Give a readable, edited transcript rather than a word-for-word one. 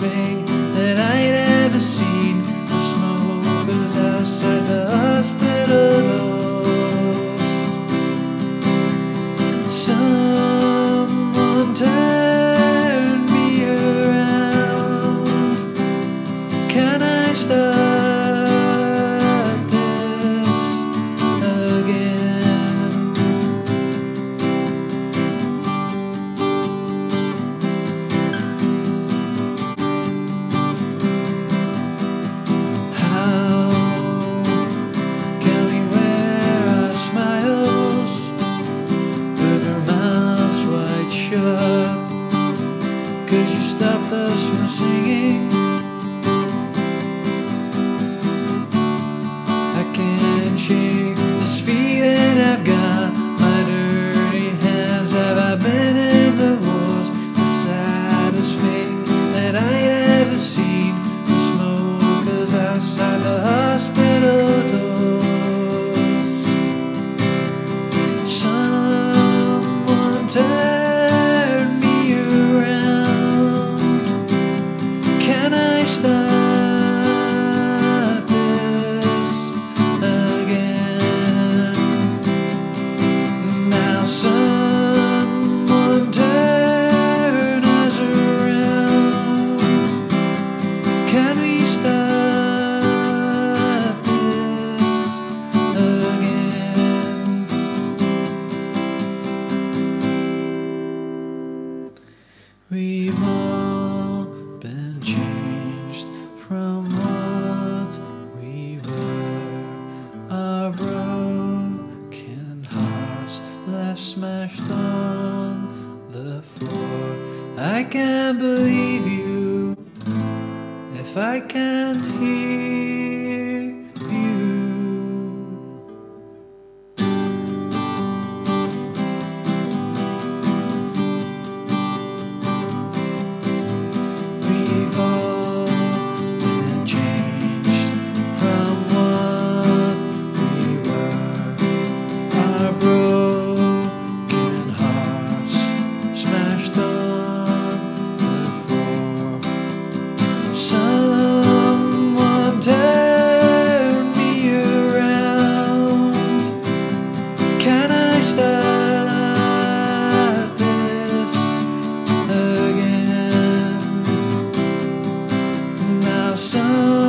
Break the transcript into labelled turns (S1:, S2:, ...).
S1: thing that I'd ever seen. The smoke was outside the hospital doors. Someone turn me around. Can I start this again? How can we wear our smiles with our mouths wide shut? 'Cause you stopped us from singing. I can't shake this feeling I've got. My dirty hands, have I been in the wars? The saddest thing that I'd ever seen. The smokers outside the hospital doors. Someone turn me around. Can I start this again? Now someone turn us around. Can we start this again? We've all been changed from what we were. Our broken hearts left smashed on the floor. I can't believe you if I can't hear you. We've all been changed from what we were. Our broken hearts smashed on the floor. Someone turn me around. Can I start this again? Now